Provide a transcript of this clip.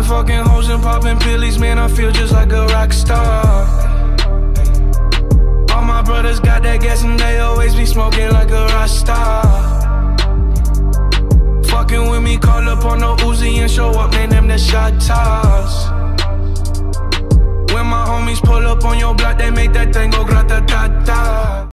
fucking hoes and popping pillies, man, I feel just like a rock star. All my brothers got that gas and they always be smoking like a rock star. Fucking with me, call up on the Uzi and show up, man, them the shot toss. When my homies pull up on your block, they make that thing go grata-ta-ta.